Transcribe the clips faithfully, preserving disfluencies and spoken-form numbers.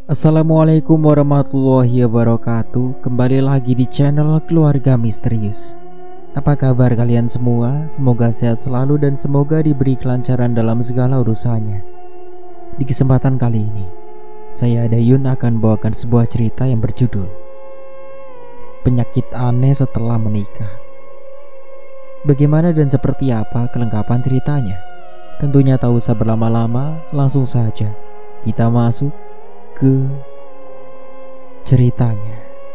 Assalamualaikum warahmatullahi wabarakatuh. Kembali lagi di channel Keluarga Misterius. Apa kabar kalian semua? Semoga sehat selalu dan semoga diberi kelancaran dalam segala urusannya. Di kesempatan kali ini, saya Dayun akan bawakan sebuah cerita yang berjudul Penyakit Aneh Setelah Menikah. Bagaimana dan seperti apa kelengkapan ceritanya? Tentunya tak usah berlama-lama, langsung saja kita masuk ke ceritanya.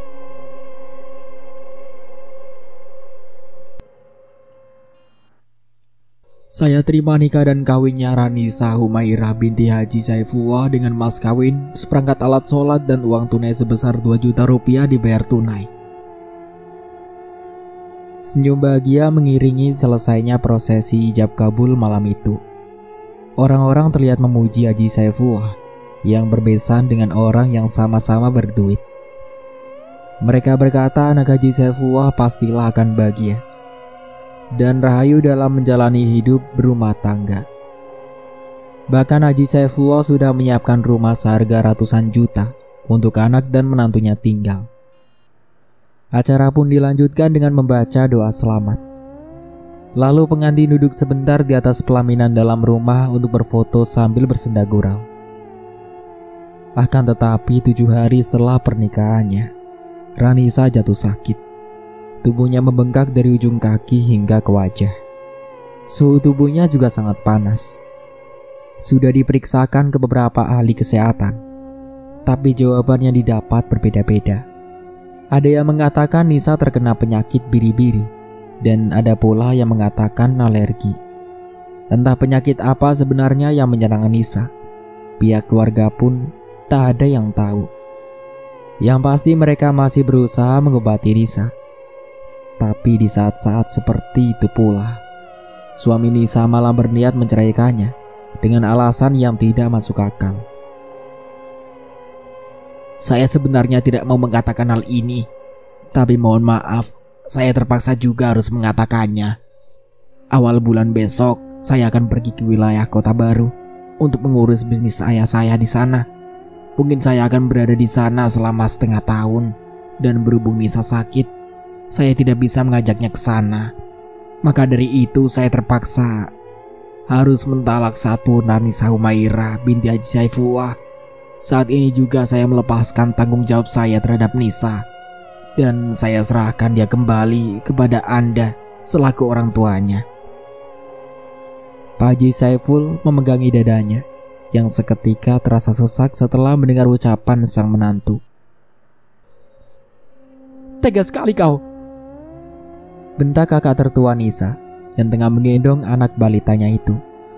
Saya terima nikah dan kawinnya Ranisa Humairah binti Haji Saifullah dengan mas kawin, seperangkat alat sholat dan uang tunai sebesar dua juta rupiah dibayar tunai. Senyum bahagia mengiringi selesainya prosesi ijab kabul malam itu. Orang-orang terlihat memuji Haji Saifullah yang berbesan dengan orang yang sama-sama berduit. Mereka berkata anak Haji Saifullah pastilah akan bahagia dan rahayu dalam menjalani hidup berumah tangga. Bahkan Haji Saifullah sudah menyiapkan rumah seharga ratusan juta untuk anak dan menantunya tinggal. Acara pun dilanjutkan dengan membaca doa selamat. Lalu pengantin duduk sebentar di atas pelaminan dalam rumah untuk berfoto sambil bersenda gurau. Akan tetapi tujuh hari setelah pernikahannya, Ranisa jatuh sakit. Tubuhnya membengkak dari ujung kaki hingga ke wajah. Suhu tubuhnya juga sangat panas. Sudah diperiksakan ke beberapa ahli kesehatan, tapi jawaban yang didapat berbeda-beda. Ada yang mengatakan Nisa terkena penyakit biri-biri, dan ada pula yang mengatakan alergi. Entah penyakit apa sebenarnya yang menyerang Nisa. Pihak keluarga pun tak ada yang tahu. Yang pasti mereka masih berusaha mengobati Nisa. Tapi di saat-saat seperti itu pula, suami Nisa malah berniat menceraikannya dengan alasan yang tidak masuk akal. Saya sebenarnya tidak mau mengatakan hal ini, tapi mohon maaf, saya terpaksa juga harus mengatakannya. Awal bulan besok, saya akan pergi ke wilayah kota baru untuk mengurus bisnis ayah saya di sana. Mungkin saya akan berada di sana selama setengah tahun, dan berhubung Nisa sakit, saya tidak bisa mengajaknya ke sana. Maka dari itu saya terpaksa harus mentalak satu Ranisa Humairah binti Haji Saifullah. Saat ini juga saya melepaskan tanggung jawab saya terhadap Nisa, dan saya serahkan dia kembali kepada Anda selaku orang tuanya. Pak Haji Saiful memegangi dadanya yang seketika terasa sesak setelah mendengar ucapan sang menantu. Tega sekali kau, bentak kakak tertua Nisa yang tengah menggendong anak balitanya itu.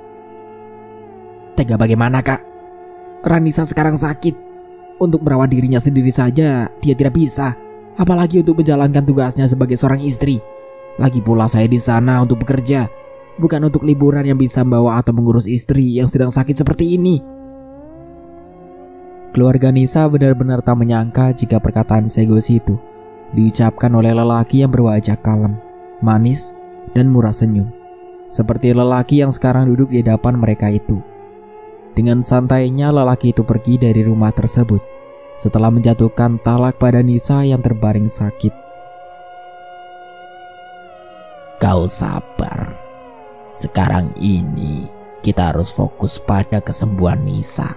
Tega bagaimana kak? Ranisa sekarang sakit. Untuk merawat dirinya sendiri saja dia tidak bisa, apalagi untuk menjalankan tugasnya sebagai seorang istri. Lagi pula saya di sana untuk bekerja, bukan untuk liburan yang bisa membawa atau mengurus istri yang sedang sakit seperti ini. Keluarga Nisa benar-benar tak menyangka jika perkataan segois itu diucapkan oleh lelaki yang berwajah kalem, manis, dan murah senyum, seperti lelaki yang sekarang duduk di hadapan mereka itu. Dengan santainya lelaki itu pergi dari rumah tersebut setelah menjatuhkan talak pada Nisa yang terbaring sakit. Kau sabar. Sekarang ini kita harus fokus pada kesembuhan Nisa,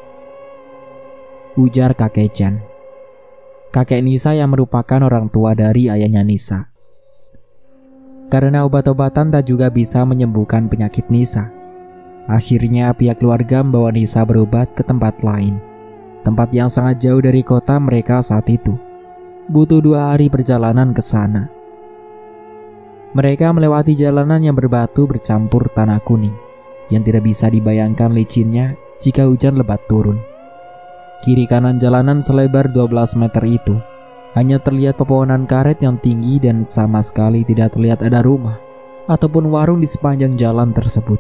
ujar kakek Jan, kakek Nisa yang merupakan orang tua dari ayahnya Nisa. Karena obat-obatan tak juga bisa menyembuhkan penyakit Nisa, akhirnya pihak keluarga membawa Nisa berobat ke tempat lain, tempat yang sangat jauh dari kota mereka saat itu. Butuh dua hari perjalanan ke sana. Mereka melewati jalanan yang berbatu bercampur tanah kuning, yang tidak bisa dibayangkan licinnya jika hujan lebat turun. Kiri kanan jalanan selebar dua belas meter itu hanya terlihat pepohonan karet yang tinggi dan sama sekali tidak terlihat ada rumah ataupun warung di sepanjang jalan tersebut.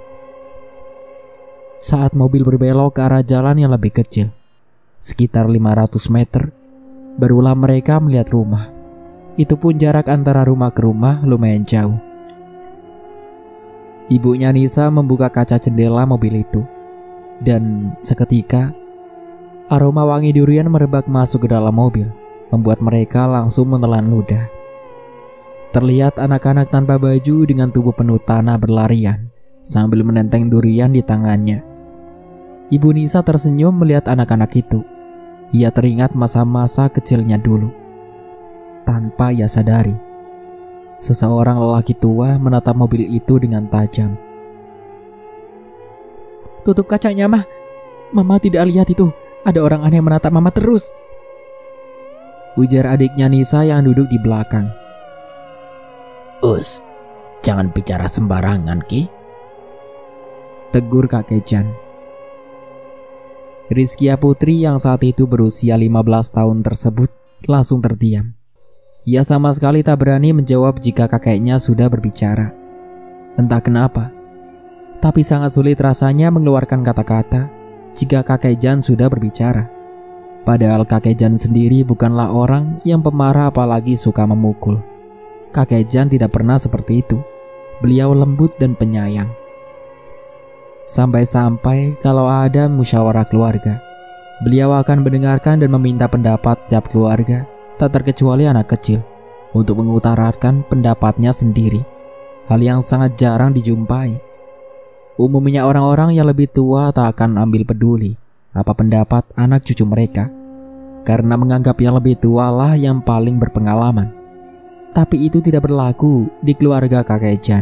Saat mobil berbelok ke arah jalan yang lebih kecil, sekitar lima ratus meter, barulah mereka melihat rumah. Itu pun jarak antara rumah ke rumah lumayan jauh. Ibunya Nisa membuka kaca jendela mobil itu, dan seketika Aroma wangi durian merebak masuk ke dalam mobil, membuat mereka langsung menelan ludah. Terlihat anak-anak tanpa baju dengan tubuh penuh tanah berlarian sambil menenteng durian di tangannya. Ibu Nisa tersenyum melihat anak-anak itu. Ia teringat masa-masa kecilnya dulu. Tanpa ia sadari, seseorang lelaki tua menatap mobil itu dengan tajam. "Tutup kacanya, Mah. Mama tidak lihat itu. Ada orang aneh menatap Mama terus," ujar adiknya Nisa yang duduk di belakang. "Us, jangan bicara sembarangan, Ki," tegur kakek Jan. Rizkia Putri yang saat itu berusia lima belas tahun tersebut langsung terdiam. Ia sama sekali tak berani menjawab jika kakeknya sudah berbicara. Entah kenapa, tapi sangat sulit rasanya mengeluarkan kata-kata jika kakek Jan sudah berbicara. Padahal kakek Jan sendiri bukanlah orang yang pemarah apalagi suka memukul. Kakek Jan tidak pernah seperti itu. Beliau lembut dan penyayang. Sampai-sampai kalau ada musyawarah keluarga, beliau akan mendengarkan dan meminta pendapat setiap keluarga, tak terkecuali anak kecil, untuk mengutarakan pendapatnya sendiri. Hal yang sangat jarang dijumpai. Umumnya orang-orang yang lebih tua tak akan ambil peduli apa pendapat anak cucu mereka, karena menganggap yang lebih tua lah yang paling berpengalaman. Tapi itu tidak berlaku di keluarga kakek Jan.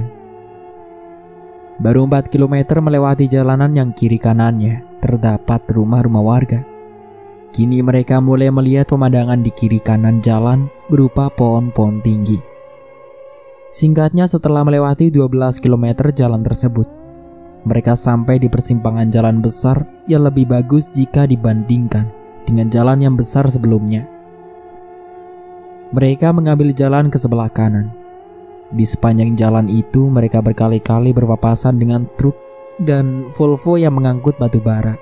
Baru empat kilometer melewati jalanan yang kiri kanannya terdapat rumah-rumah warga. Kini mereka mulai melihat pemandangan di kiri kanan jalan berupa pohon-pohon tinggi. Singkatnya, setelah melewati dua belas kilometer jalan tersebut, mereka sampai di persimpangan jalan besar yang lebih bagus jika dibandingkan dengan jalan yang besar sebelumnya. Mereka mengambil jalan ke sebelah kanan. Di sepanjang jalan itu mereka berkali-kali berpapasan dengan truk dan Volvo yang mengangkut batu bara.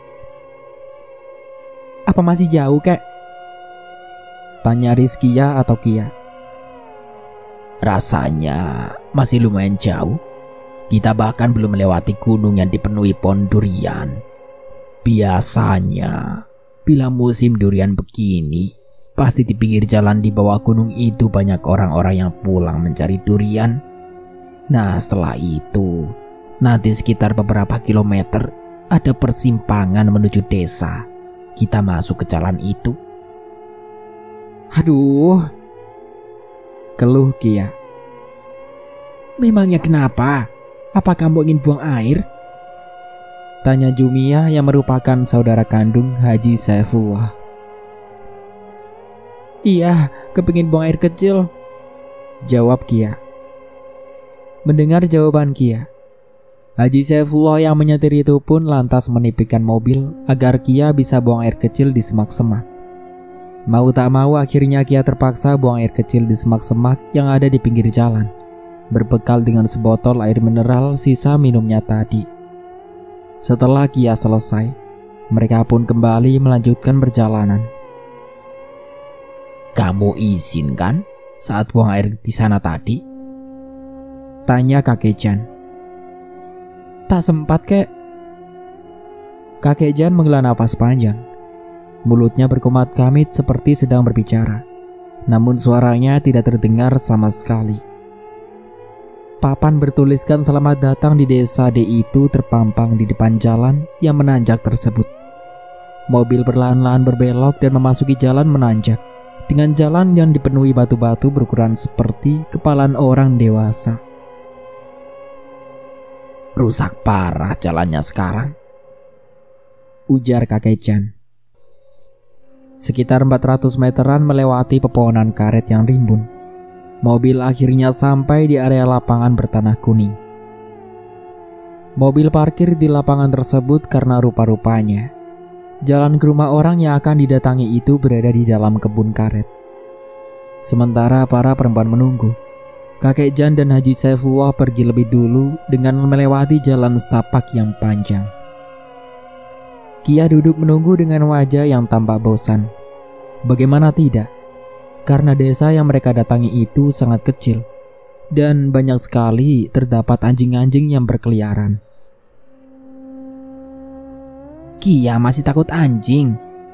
"Apa masih jauh, Kek?" tanya Rizkia atau Kia. "Rasanya masih lumayan jauh. Kita bahkan belum melewati gunung yang dipenuhi pohon durian. Biasanya, bila musim durian begini, pasti di pinggir jalan di bawah gunung itu banyak orang-orang yang pulang mencari durian. Nah, setelah itu, nanti sekitar beberapa kilometer, ada persimpangan menuju desa. Kita masuk ke jalan itu." "Aduh," keluh Kia. "Memangnya kenapa? Apa kamu ingin buang air?" tanya Jumia yang merupakan saudara kandung Haji Saifullah. "Iya, kepingin buang air kecil," jawab Kia. Mendengar jawaban Kia, Haji Saifullah yang menyetir itu pun lantas menipikkan mobil agar Kia bisa buang air kecil di semak-semak. Mau tak mau akhirnya Kia terpaksa buang air kecil di semak-semak yang ada di pinggir jalan, berbekal dengan sebotol air mineral sisa minumnya tadi. Setelah Kia selesai, mereka pun kembali melanjutkan perjalanan. "Kamu izin kan saat buang air di sana tadi?" tanya kakek Jan. "Tak sempat, Kek." Kakek Jan menghela nafas panjang. Mulutnya berkumat-kamit seperti sedang berbicara, namun suaranya tidak terdengar sama sekali. Papan bertuliskan "Selamat datang di desa D" itu terpampang di depan jalan yang menanjak tersebut. Mobil perlahan-lahan berbelok dan memasuki jalan menanjak, dengan jalan yang dipenuhi batu-batu berukuran seperti kepalan orang dewasa. "Rusak parah jalannya sekarang," ujar kakek Jan. Sekitar empat ratus meteran melewati pepohonan karet yang rimbun, mobil akhirnya sampai di area lapangan bertanah kuning. Mobil parkir di lapangan tersebut karena rupa-rupanya jalan ke rumah orang yang akan didatangi itu berada di dalam kebun karet. Sementara para perempuan menunggu, kakek Jan dan Haji Saifullah pergi lebih dulu dengan melewati jalan setapak yang panjang. Kia duduk menunggu dengan wajah yang tampak bosan. Bagaimana tidak? Karena desa yang mereka datangi itu sangat kecil dan banyak sekali terdapat anjing-anjing yang berkeliaran. "Kia masih takut anjing?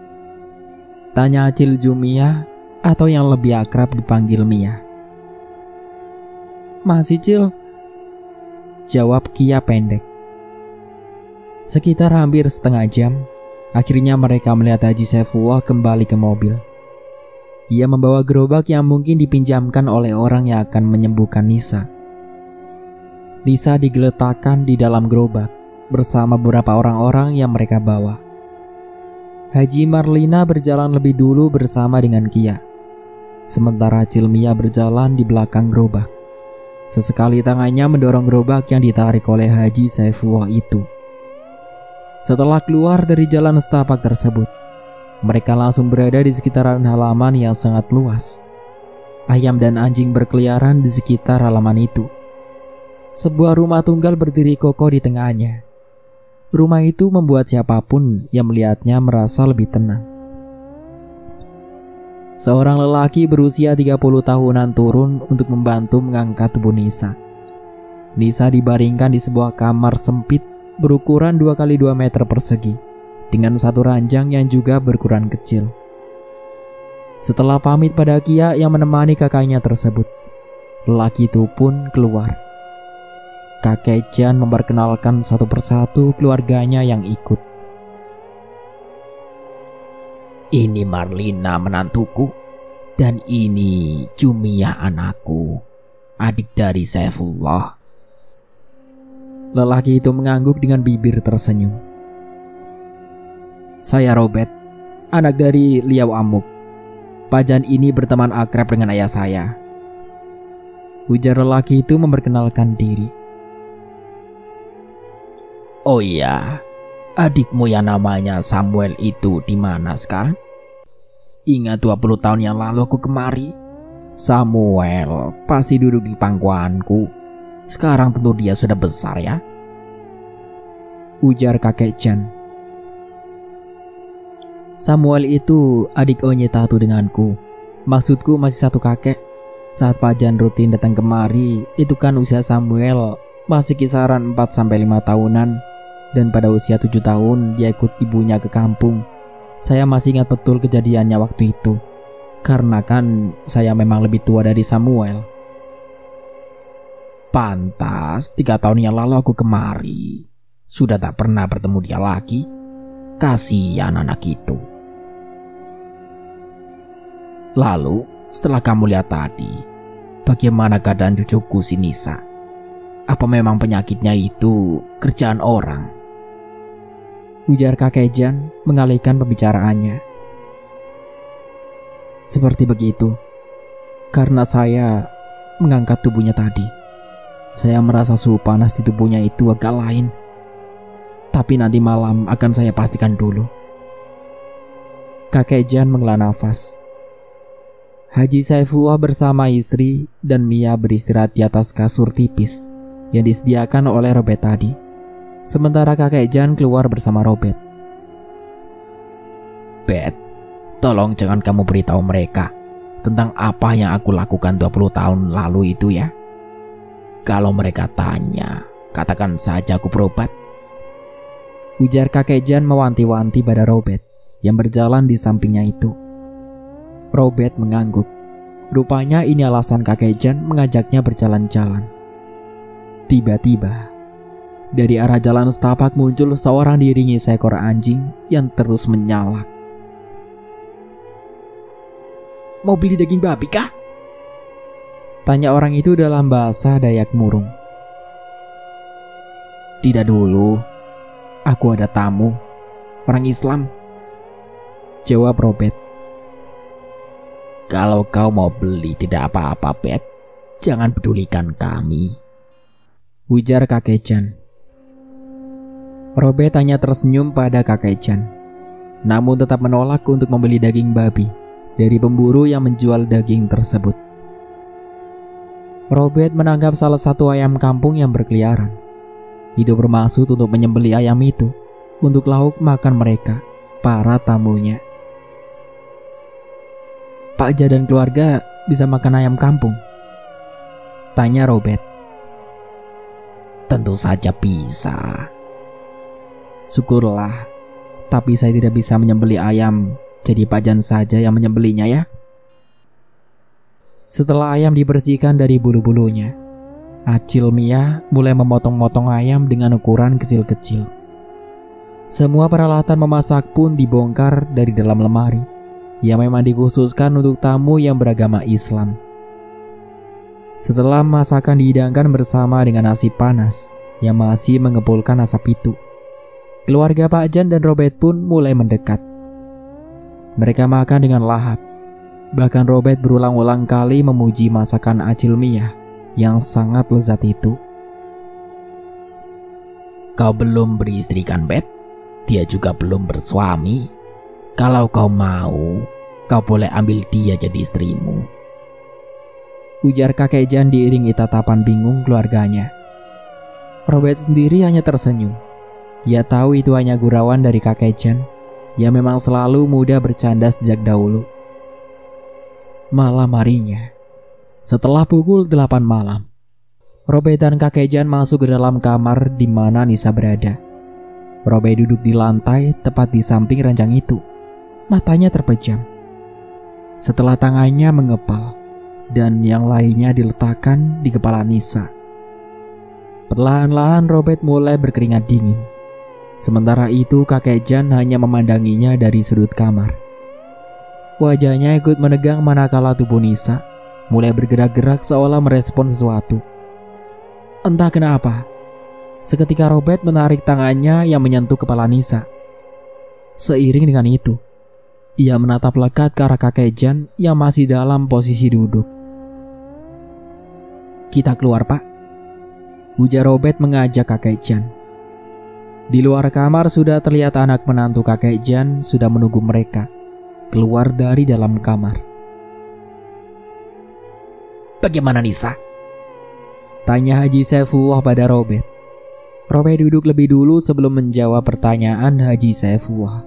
Tanya Acil Jumia atau yang lebih akrab dipanggil Mia. Masih, Cil, jawab Kia pendek. Sekitar hampir setengah jam, akhirnya mereka melihat Haji Saifullah kembali ke mobil. Ia membawa gerobak yang mungkin dipinjamkan oleh orang yang akan menyembuhkan Nisa. Nisa digeletakkan di dalam gerobak bersama beberapa orang-orang yang mereka bawa. Haji Marlina berjalan lebih dulu bersama dengan Kia, sementara Cilmia berjalan di belakang gerobak. Sesekali tangannya mendorong gerobak yang ditarik oleh Haji Saifullah itu. Setelah keluar dari jalan setapak tersebut, mereka langsung berada di sekitaran halaman yang sangat luas. Ayam dan anjing berkeliaran di sekitar halaman itu. Sebuah rumah tunggal berdiri kokoh di tengahnya. Rumah itu membuat siapapun yang melihatnya merasa lebih tenang. Seorang lelaki berusia tiga puluh tahunan turun untuk membantu mengangkat tubuh Nisa. Nisa dibaringkan di sebuah kamar sempit berukuran dua kali dua meter persegi, dengan satu ranjang yang juga berukuran kecil. Setelah pamit pada Kia yang menemani kakaknya tersebut, lelaki itu pun keluar. Kakek Jan memperkenalkan satu persatu keluarganya yang ikut. Ini Marlina menantuku, dan ini Jumia anakku, adik dari Saifullah. Lelaki itu mengangguk dengan bibir tersenyum. Saya Robert, anak dari Liao Amuk. Pak Jan ini berteman akrab dengan ayah saya, ujar lelaki itu memperkenalkan diri. Oh iya, adikmu yang namanya Samuel itu di mana sekarang? Ingat dua puluh tahun yang lalu aku kemari. Samuel pasti duduk di pangkuanku. Sekarang tentu dia sudah besar ya, ujar kakek Jan. Samuel itu adik Onye Tatu denganku. Maksudku masih satu kakek. Saat Pak Jan rutin datang kemari, itu kan usia Samuel masih kisaran empat sampai lima tahunan. Dan pada usia tujuh tahun dia ikut ibunya ke kampung. Saya masih ingat betul kejadiannya waktu itu, karena kan saya memang lebih tua dari Samuel. Pantas tiga tahun yang lalu aku kemari, sudah tak pernah bertemu dia lagi. Kasihan anak itu. Lalu setelah kamu lihat tadi, bagaimana keadaan cucuku si Nisa? Apa memang penyakitnya itu kerjaan orang? Ujar kakek Jan mengalihkan pembicaraannya. Seperti begitu. Karena saya mengangkat tubuhnya tadi, saya merasa suhu panas di tubuhnya itu agak lain. Tapi nanti malam akan saya pastikan dulu. Kakek Jan menghela nafas. Haji Saifullah bersama istri dan Mia beristirahat di atas kasur tipis yang disediakan oleh Robert tadi. Sementara kakek Jan keluar bersama Robert. Bet, tolong jangan kamu beritahu mereka tentang apa yang aku lakukan dua puluh tahun lalu itu ya. Kalau mereka tanya, katakan saja aku berobat, ujar kakek Jan mewanti-wanti pada Robert yang berjalan di sampingnya itu. Robert mengangguk. Rupanya ini alasan kakek Jan mengajaknya berjalan-jalan. Tiba-tiba dari arah jalan setapak muncul seorang diiringi seekor anjing yang terus menyalak. Mau beli daging babi kah? Tanya orang itu dalam bahasa Dayak Murung. Tidak dulu, aku ada tamu, orang Islam, jawab Robert. Kalau kau mau beli tidak apa-apa, Bet. Jangan pedulikan kami, ujar kakek Jan. Robert hanya tersenyum pada kakek Jan, namun tetap menolak untuk membeli daging babi dari pemburu yang menjual daging tersebut. Robert menangkap salah satu ayam kampung yang berkeliaran. Itu bermaksud untuk menyembelih ayam itu untuk lauk makan mereka, para tamunya. Pak Ja dan keluarga bisa makan ayam kampung? Tanya Robert. Tentu saja bisa. Syukurlah, tapi saya tidak bisa menyembelih ayam, jadi Pak Jan saja yang menyembelihnya ya. Setelah ayam dibersihkan dari bulu-bulunya, Acil Mia mulai memotong-motong ayam dengan ukuran kecil-kecil. Semua peralatan memasak pun dibongkar dari dalam lemari yang memang dikhususkan untuk tamu yang beragama Islam. Setelah masakan dihidangkan bersama dengan nasi panas yang masih mengepulkan asap itu, keluarga Pak Jan dan Robert pun mulai mendekat. Mereka makan dengan lahap. Bahkan Robert berulang-ulang kali memuji masakan Acil Mia yang sangat lezat itu. Kau belum beristri kan, Bet? Dia juga belum bersuami. Kalau kau mau, kau boleh ambil dia jadi istrimu, ujar kakek Jan diiringi tatapan bingung keluarganya. Robert sendiri hanya tersenyum. Ia tahu itu hanya gurauan dari kakek Jan yang memang selalu mudah bercanda sejak dahulu. Malam harinya, setelah pukul delapan malam, Robert dan kakek Jan masuk ke dalam kamar di mana Nisa berada. Robert duduk di lantai tepat di samping ranjang itu. Matanya terpejam. Setelah tangannya mengepal dan yang lainnya diletakkan di kepala Nisa. Perlahan-lahan Robert mulai berkeringat dingin. Sementara itu kakek Jan hanya memandanginya dari sudut kamar. Wajahnya ikut menegang manakala tubuh Nisa mulai bergerak-gerak seolah merespon sesuatu. Entah kenapa, seketika Robert menarik tangannya yang menyentuh kepala Nisa. Seiring dengan itu, ia menatap lekat ke arah kakek Jan yang masih dalam posisi duduk. "Kita keluar, Pak," ujar Robert mengajak kakek Jan. Di luar kamar sudah terlihat anak menantu kakek Jan sudah menunggu mereka keluar dari dalam kamar. "Bagaimana Nisa?" tanya Haji Saifullah pada Robert. Robert duduk lebih dulu sebelum menjawab pertanyaan Haji Saifullah.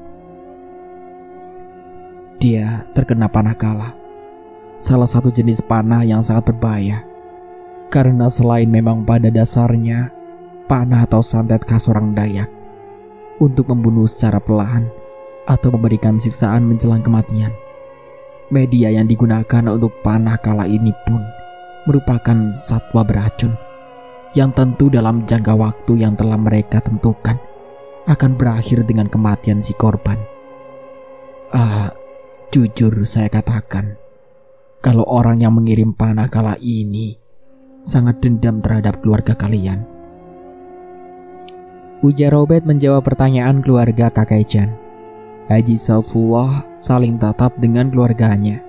"Dia terkena panah kala, salah satu jenis panah yang sangat berbahaya. Karena selain memang pada dasarnya panah atau santet khas orang Dayak untuk membunuh secara perlahan atau memberikan siksaan menjelang kematian, media yang digunakan untuk panah kala ini pun merupakan satwa beracun yang tentu dalam jangka waktu yang telah mereka tentukan akan berakhir dengan kematian si korban. Ah, jujur saya katakan, kalau orang yang mengirim panah kala ini sangat dendam terhadap keluarga kalian," ujar Robert menjawab pertanyaan keluarga kakek Jan. Haji Saifullah saling tatap dengan keluarganya.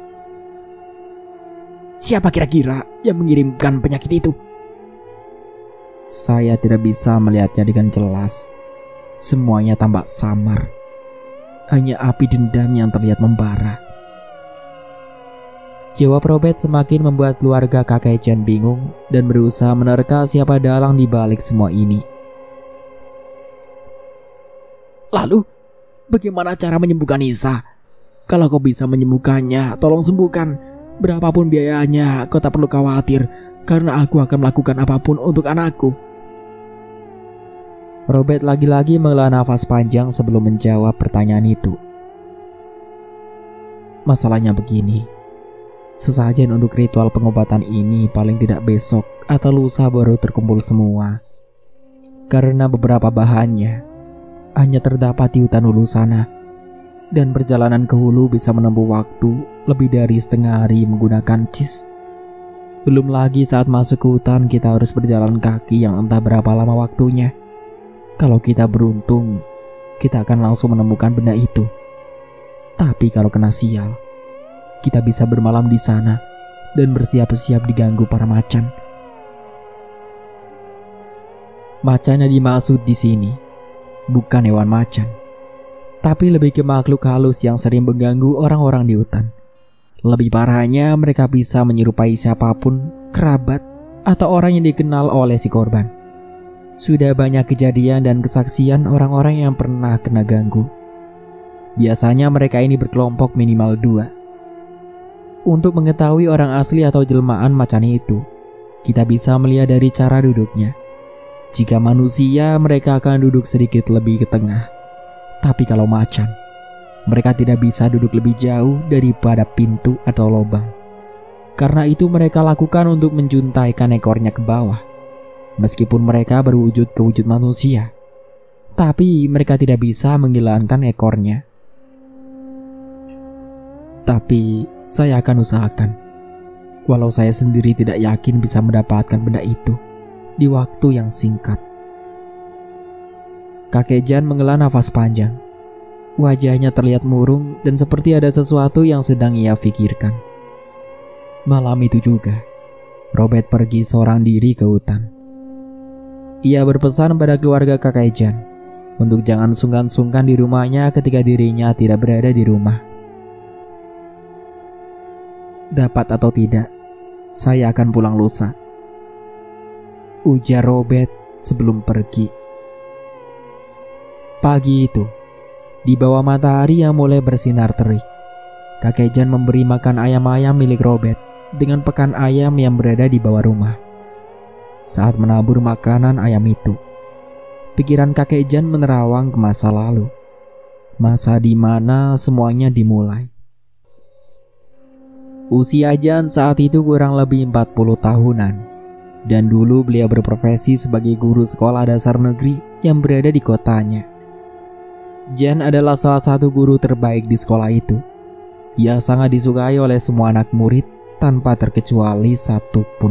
"Siapa kira-kira yang mengirimkan penyakit itu?" "Saya tidak bisa melihatnya dengan jelas. Semuanya tampak samar. Hanya api dendam yang terlihat membara," jawab Robert semakin membuat keluarga kakek Jan bingung dan berusaha menerka siapa dalang di balik semua ini. "Lalu, bagaimana cara menyembuhkan Nisa? Kalau kau bisa menyembuhkannya, tolong sembuhkan. Berapapun biayanya, kau tak perlu khawatir, karena aku akan melakukan apapun untuk anakku." Robert lagi-lagi menghela nafas panjang sebelum menjawab pertanyaan itu. "Masalahnya begini, sesajen untuk ritual pengobatan ini paling tidak besok atau lusa baru terkumpul semua. Karena beberapa bahannya hanya terdapat di hutan hulu sana, dan perjalanan ke hulu bisa menempuh waktu lebih dari setengah hari menggunakan cis. Belum lagi saat masuk ke hutan kita harus berjalan kaki yang entah berapa lama waktunya. Kalau kita beruntung, kita akan langsung menemukan benda itu. Tapi kalau kena sial, kita bisa bermalam di sana dan bersiap-siap diganggu para macan." Macan yang dimaksud di sini bukan hewan macan, tapi lebih ke makhluk halus yang sering mengganggu orang-orang di hutan. Lebih parahnya, mereka bisa menyerupai siapapun, kerabat, atau orang yang dikenal oleh si korban. Sudah banyak kejadian dan kesaksian orang-orang yang pernah kena ganggu. Biasanya mereka ini berkelompok minimal dua. Untuk mengetahui orang asli atau jelmaan macan itu, kita bisa melihat dari cara duduknya. Jika manusia, mereka akan duduk sedikit lebih ke tengah. Tapi kalau macan, Mereka tidak bisa duduk lebih jauh daripada pintu atau lubang. Karena itu mereka lakukan untuk menjuntaikan ekornya ke bawah. Meskipun mereka berwujud ke wujud manusia, tapi mereka tidak bisa menghilangkan ekornya. Tapi saya akan usahakan, walau saya sendiri tidak yakin bisa mendapatkan benda itu di waktu yang singkat. Kakek Jan menghela nafas panjang. Wajahnya terlihat murung dan seperti ada sesuatu yang sedang ia pikirkan. Malam itu juga, Robert pergi seorang diri ke hutan. Ia berpesan pada keluarga kakek Jan untuk jangan sungkan-sungkan di rumahnya ketika dirinya tidak berada di rumah. Dapat atau tidak, saya akan pulang lusa, ujar Robert sebelum pergi. Pagi itu, di bawah matahari yang mulai bersinar terik, kakek Jan memberi makan ayam-ayam milik Robert dengan pekan ayam yang berada di bawah rumah. Saat menabur makanan ayam itu, pikiran kakek Jan menerawang ke masa lalu, masa di mana semuanya dimulai. Usia Jan saat itu kurang lebih empat puluh tahunan, dan dulu beliau berprofesi sebagai guru sekolah dasar negeri yang berada di kotanya. Jan adalah salah satu guru terbaik di sekolah itu. Ia sangat disukai oleh semua anak murid tanpa terkecuali satu pun.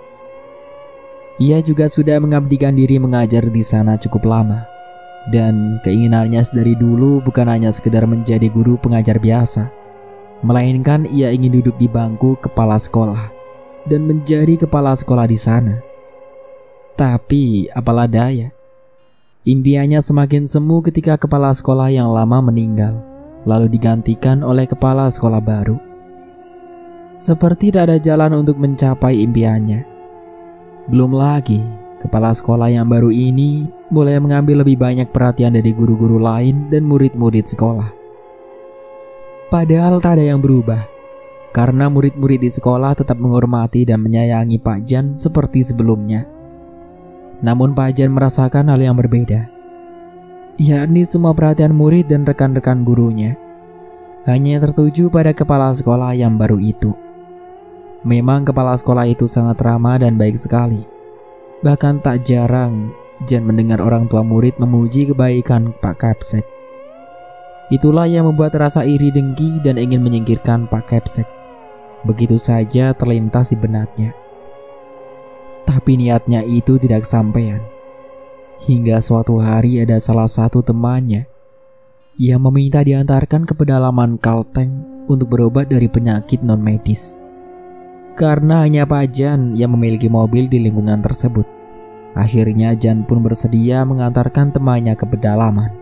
Ia juga sudah mengabdikan diri mengajar di sana cukup lama, dan keinginannya dari dulu bukan hanya sekedar menjadi guru pengajar biasa, melainkan ia ingin duduk di bangku kepala sekolah dan menjadi kepala sekolah di sana. Tapi apalah daya, impiannya semakin semu ketika kepala sekolah yang lama meninggal, lalu digantikan oleh kepala sekolah baru. Seperti tidak ada jalan untuk mencapai impiannya. Belum lagi, kepala sekolah yang baru ini mulai mengambil lebih banyak perhatian dari guru-guru lain dan murid-murid sekolah. Padahal tak ada yang berubah, karena murid-murid di sekolah tetap menghormati dan menyayangi Pak Jan seperti sebelumnya. Namun Pak Jan merasakan hal yang berbeda, yakni semua perhatian murid dan rekan-rekan gurunya hanya tertuju pada kepala sekolah yang baru itu. Memang kepala sekolah itu sangat ramah dan baik sekali. Bahkan tak jarang Jan mendengar orang tua murid memuji kebaikan Pak Kapsek. Itulah yang membuat rasa iri dengki dan ingin menyingkirkan Pak Kapsek begitu saja terlintas di benaknya. Tapi niatnya itu tidak kesampaian. Hingga suatu hari ada salah satu temannya yang meminta diantarkan ke pedalaman Kalteng untuk berobat dari penyakit non-medis. Karena hanya Pak Jan yang memiliki mobil di lingkungan tersebut, akhirnya Jan pun bersedia mengantarkan temannya ke pedalaman.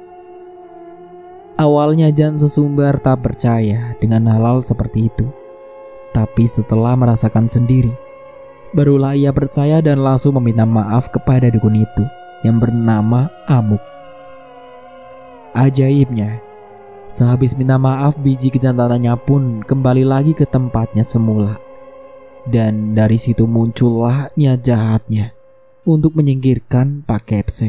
Awalnya Jan sesumbar tak percaya dengan hal-hal seperti itu. Tapi setelah merasakan sendiri, barulah ia percaya dan langsung meminta maaf kepada dukun itu yang bernama Amuk. Ajaibnya, sehabis minta maaf, biji kejantanannya pun kembali lagi ke tempatnya semula. Dan dari situ muncullah niat jahatnya untuk menyingkirkan Pak Kapsek.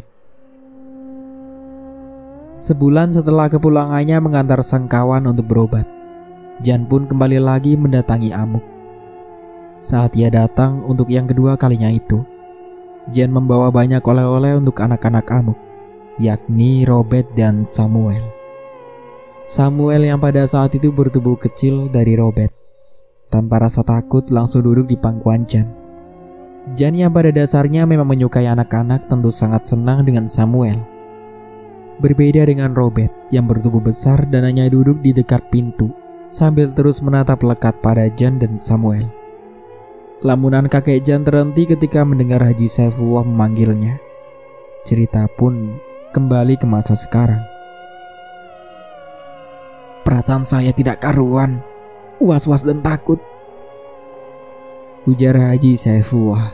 Sebulan setelah kepulangannya mengantar sang kawan untuk berobat, Jan pun kembali lagi mendatangi Amuk. Saat ia datang untuk yang kedua kalinya itu, Jan membawa banyak oleh-oleh untuk anak-anak Amuk, yakni Robert dan Samuel. Samuel yang pada saat itu bertubuh kecil dari Robert, tanpa rasa takut langsung duduk di pangkuan Jan. Jan yang pada dasarnya memang menyukai anak-anak tentu sangat senang dengan Samuel. Berbeda dengan Robert yang bertubuh besar dan hanya duduk di dekat pintu sambil terus menatap lekat pada Jan dan Samuel. Lamunan kakek Jan terhenti ketika mendengar Haji Saifullah memanggilnya. Cerita pun kembali ke masa sekarang. Perasaan saya tidak karuan, was-was dan takut, ujar Haji Saifullah.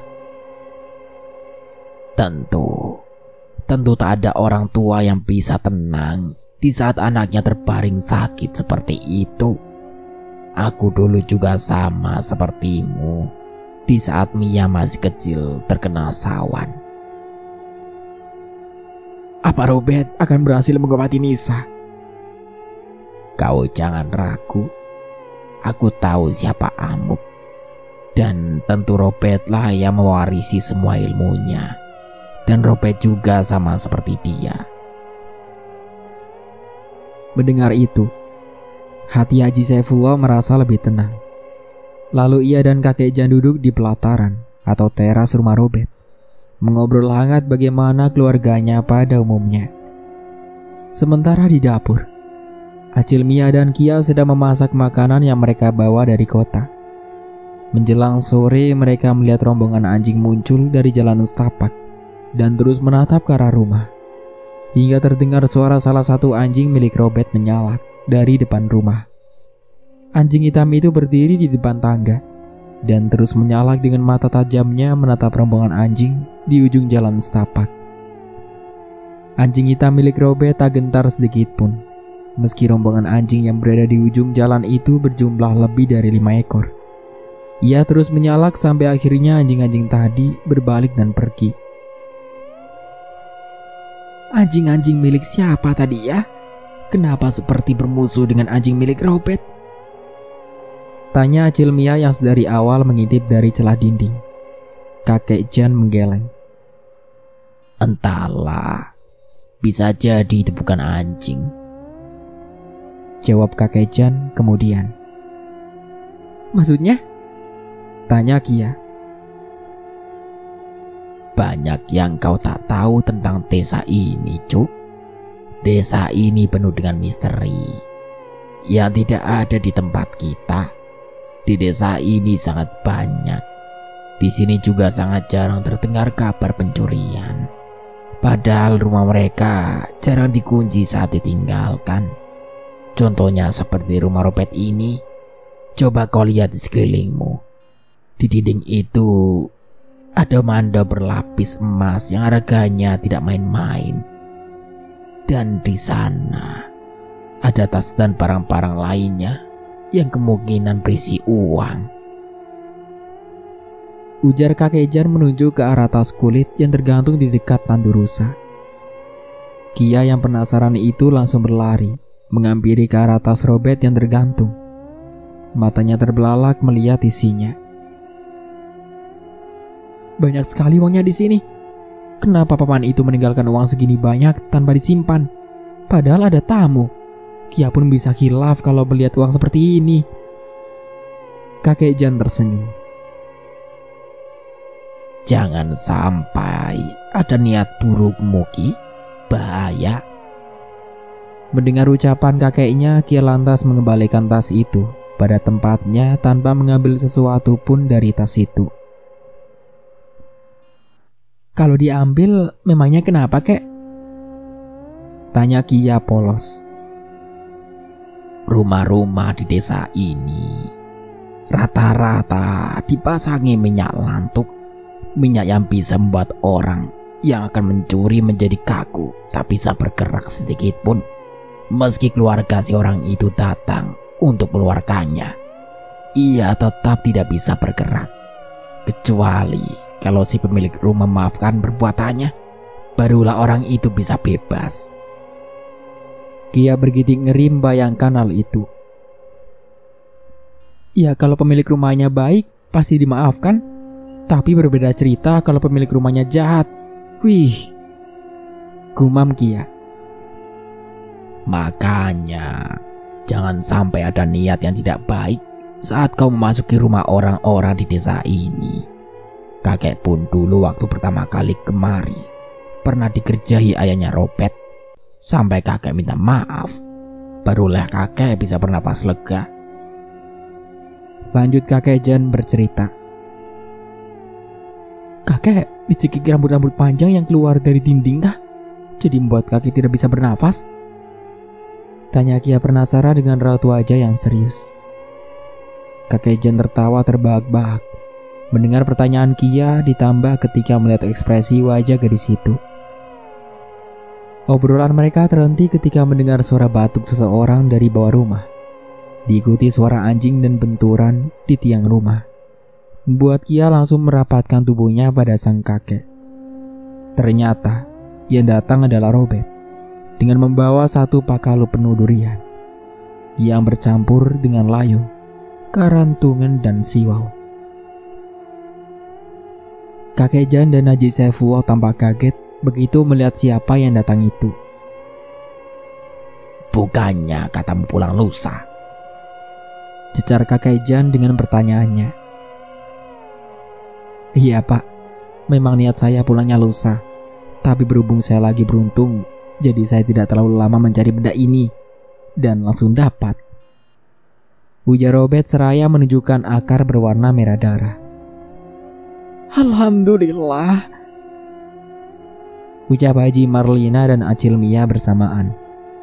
Tentu Tentu tak ada orang tua yang bisa tenang di saat anaknya terbaring sakit seperti itu. Aku dulu juga sama sepertimu di saat Mia masih kecil terkena sawan. Apa Robert akan berhasil mengobati Nisa? Kau jangan ragu. Aku tahu siapa Amuk. Dan tentu Robetlah yang mewarisi semua ilmunya. Dan Robet juga sama seperti dia. Mendengar itu, hati Haji Saifullah merasa lebih tenang. Lalu ia dan kakek Jan duduk di pelataran atau teras rumah Robet, mengobrol hangat bagaimana keluarganya pada umumnya. Sementara di dapur, Acil Mia dan Kia sedang memasak makanan yang mereka bawa dari kota. Menjelang sore, mereka melihat rombongan anjing muncul dari jalan setapak dan terus menatap ke arah rumah. Hingga terdengar suara salah satu anjing milik Robet menyalak dari depan rumah. Anjing hitam itu berdiri di depan tangga dan terus menyalak dengan mata tajamnya menatap rombongan anjing di ujung jalan setapak. Anjing hitam milik Robet tak gentar sedikit pun, meski rombongan anjing yang berada di ujung jalan itu berjumlah lebih dari lima ekor. Ia terus menyalak sampai akhirnya anjing-anjing tadi berbalik dan pergi. Anjing-anjing milik siapa tadi ya? Kenapa seperti bermusuh dengan anjing milik Robet? Tanya Acil Mia yang sedari awal mengintip dari celah dinding. Kakek Jan menggeleng. Entahlah, bisa jadi itu bukan anjing, jawab kakek Jan kemudian. Maksudnya? Tanya Kia. Banyak yang kau tak tahu tentang desa ini, Cuk. Desa ini penuh dengan misteri yang tidak ada di tempat kita. Di desa ini sangat banyak. Di sini juga sangat jarang terdengar kabar pencurian. Padahal rumah mereka jarang dikunci saat ditinggalkan. Contohnya seperti rumah Robet ini. Coba kau lihat di sekelilingmu. Di dinding itu ada manda berlapis emas yang harganya tidak main-main. Dan di sana ada tas dan barang-barang lainnya yang kemungkinan berisi uang. Ujar kakek Jan menunjuk ke arah tas kulit yang tergantung di dekat tandur rusa. Kia yang penasaran itu langsung berlari, menghampiri ke arah tas Robet yang tergantung. Matanya terbelalak melihat isinya. Banyak sekali uangnya di sini. Kenapa paman itu meninggalkan uang segini banyak tanpa disimpan? Padahal ada tamu. Kia pun bisa khilaf kalau melihat uang seperti ini. Kakek Jan tersenyum. Jangan sampai ada niat burukmu, Ki. Bahaya. Mendengar ucapan kakeknya, Kia lantas mengembalikan tas itu pada tempatnya tanpa mengambil sesuatu pun dari tas itu. Kalau diambil, memangnya kenapa, kek? Tanya Kia polos. Rumah-rumah di desa ini rata-rata dipasangi minyak lantuk. Minyak yang bisa membuat orang yang akan mencuri menjadi kaku, tak bisa bergerak sedikit pun. Meski keluarga si orang itu datang untuk mengeluarkannya, ia tetap tidak bisa bergerak. Kecuali kalau si pemilik rumah memaafkan perbuatannya, barulah orang itu bisa bebas. Kia bergidik ngeri membayangkan hal itu. Ya kalau pemilik rumahnya baik, pasti dimaafkan. Tapi berbeda cerita kalau pemilik rumahnya jahat. Wih, gumam Kia. Makanya jangan sampai ada niat yang tidak baik saat kau memasuki rumah orang-orang di desa ini. Kakek pun dulu waktu pertama kali kemari pernah dikerjai ayahnya Robet. Sampai kakek minta maaf, barulah kakek bisa bernapas lega. Lanjut kakek Jan bercerita. Kakek dicekik rambut-rambut panjang yang keluar dari dinding kah? Jadi membuat kakek tidak bisa bernafas? Tanya Kia penasaran dengan raut wajah yang serius. Kakek Jan tertawa terbahak-bahak mendengar pertanyaan Kia, ditambah ketika melihat ekspresi wajah gadis itu. Obrolan mereka terhenti ketika mendengar suara batuk seseorang dari bawah rumah, diikuti suara anjing dan benturan di tiang rumah. Membuat Kia langsung merapatkan tubuhnya pada sang kakek. Ternyata yang datang adalah Robet dengan membawa satu pakalu penuh durian. yang bercampur dengan layu, karantungan, dan siwau. Kakek Jan dan Haji Saifullah tampak kaget begitu melihat siapa yang datang itu. "Bukannya katamu pulang lusa?" cecar kakek Jan dengan pertanyaannya. "Iya pak, memang niat saya pulangnya lusa. Tapi berhubung saya lagi beruntung, jadi saya tidak terlalu lama mencari benda ini. Dan langsung dapat," ujar Robert seraya menunjukkan akar berwarna merah darah. "Alhamdulillah," ucap Haji Marlina dan Acil Mia bersamaan.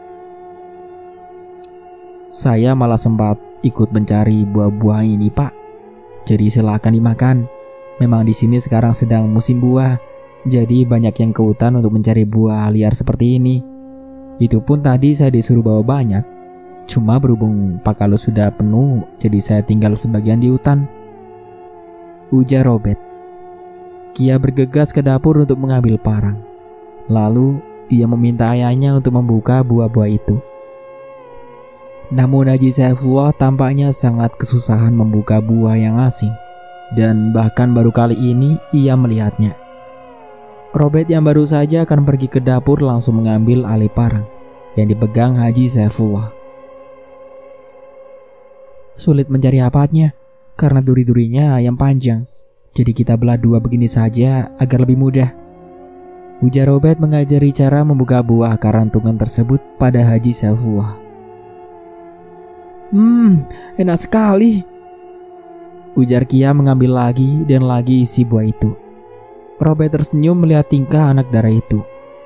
"Saya malah sempat ikut mencari buah-buah ini pak. Jadi silakan dimakan. Memang di sini sekarang sedang musim buah, jadi banyak yang ke hutan untuk mencari buah liar seperti ini. Itu pun tadi saya disuruh bawa banyak. Cuma berhubung Pak Kalau sudah penuh, jadi saya tinggal sebagian di hutan," ujar Robert. Kia bergegas ke dapur untuk mengambil parang. Lalu ia meminta ayahnya untuk membuka buah-buah itu. Namun Haji Saifullah tampaknya sangat kesusahan membuka buah yang asing, dan bahkan baru kali ini ia melihatnya. Robert yang baru saja akan pergi ke dapur langsung mengambil alih parang yang dipegang Haji Saifullah. "Sulit mencari apatnya karena duri-durinya yang panjang. Jadi kita belah dua begini saja agar lebih mudah," ujar Robert mengajari cara membuka buah karantungan tersebut pada Haji Saifullah. "Hmm, enak sekali," ujar Kia mengambil lagi dan lagi isi buah itu. Robert tersenyum melihat tingkah anak dara itu.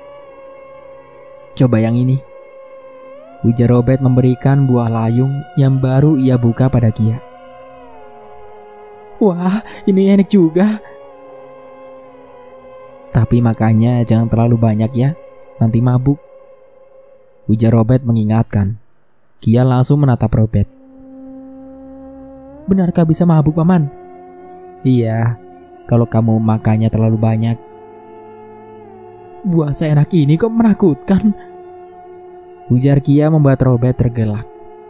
"Coba yang ini," ujar Robert memberikan buah layung yang baru ia buka pada Kia. "Wah, ini enak juga. Tapi makanya jangan terlalu banyak ya, nanti mabuk," ujar Robert mengingatkan. Kia langsung menatap Robert. "Benarkah bisa mabuk, Paman?" "Iya, kalau kamu makannya terlalu banyak." "Buah seenak ini kok menakutkan," ujar Kia membuat Robert tergelak.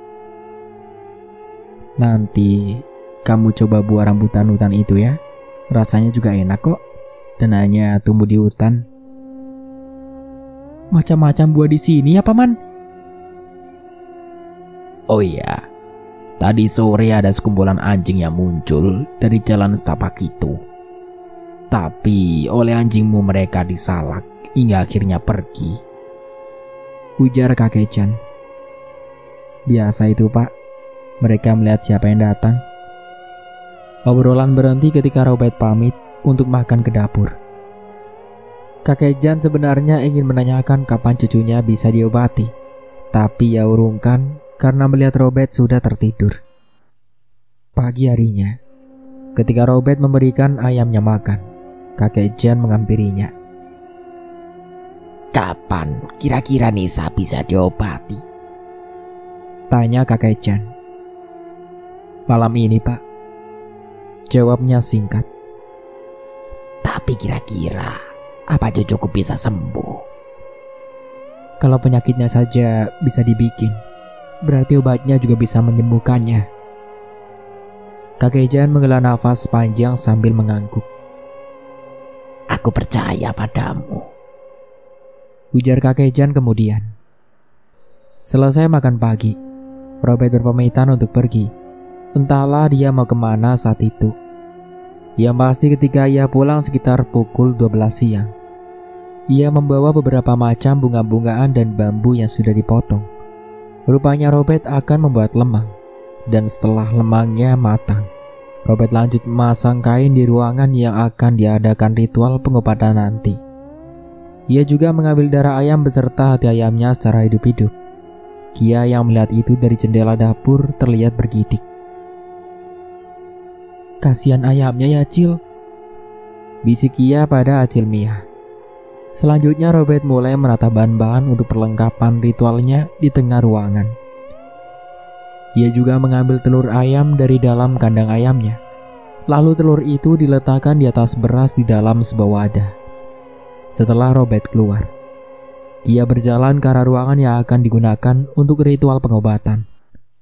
"Nanti kamu coba buah rambutan hutan itu ya. Rasanya juga enak kok, dan hanya tumbuh di hutan." "Macam-macam buah di sini ya, Paman?" "Oh iya, tadi sore ada sekumpulan anjing yang muncul dari jalan setapak itu. Tapi oleh anjingmu mereka disalak hingga akhirnya pergi," ujar kakek Chan. "Biasa itu pak, mereka melihat siapa yang datang." Obrolan berhenti ketika Robert pamit untuk makan ke dapur. Kakek Jan sebenarnya ingin menanyakan kapan cucunya bisa diobati, tapi ia urungkan karena melihat Robert sudah tertidur. Pagi harinya, ketika Robert memberikan ayamnya makan, kakek Jan menghampirinya. "Kapan kira-kira Nisa bisa diobati?" tanya kakek Jan. "Malam ini pak," jawabnya singkat. "Tapi kira-kira apa cucuku bisa sembuh?" "Kalau penyakitnya saja bisa dibikin, berarti obatnya juga bisa menyembuhkannya." Kakek Jan menghela nafas panjang sambil mengangguk. "Aku percaya padamu," ujar kakek Jan kemudian. Selesai makan pagi, Robert berpamitan untuk pergi. Entahlah dia mau kemana saat itu. Yang pasti ketika ia pulang sekitar pukul dua belas siang, ia membawa beberapa macam bunga-bungaan dan bambu yang sudah dipotong. Rupanya Robert akan membuat lemang, dan setelah lemangnya matang, Robert lanjut memasang kain di ruangan yang akan diadakan ritual pengobatan nanti. Ia juga mengambil darah ayam beserta hati ayamnya secara hidup-hidup. Kia yang melihat itu dari jendela dapur terlihat bergidik. "Kasihan ayamnya ya, Cil," bisik Kia pada Acil Mia. Selanjutnya Robert mulai menata bahan-bahan untuk perlengkapan ritualnya di tengah ruangan. Ia juga mengambil telur ayam dari dalam kandang ayamnya. Lalu telur itu diletakkan di atas beras di dalam sebuah wadah. Setelah Robert keluar, Kia berjalan ke arah ruangan yang akan digunakan untuk ritual pengobatan.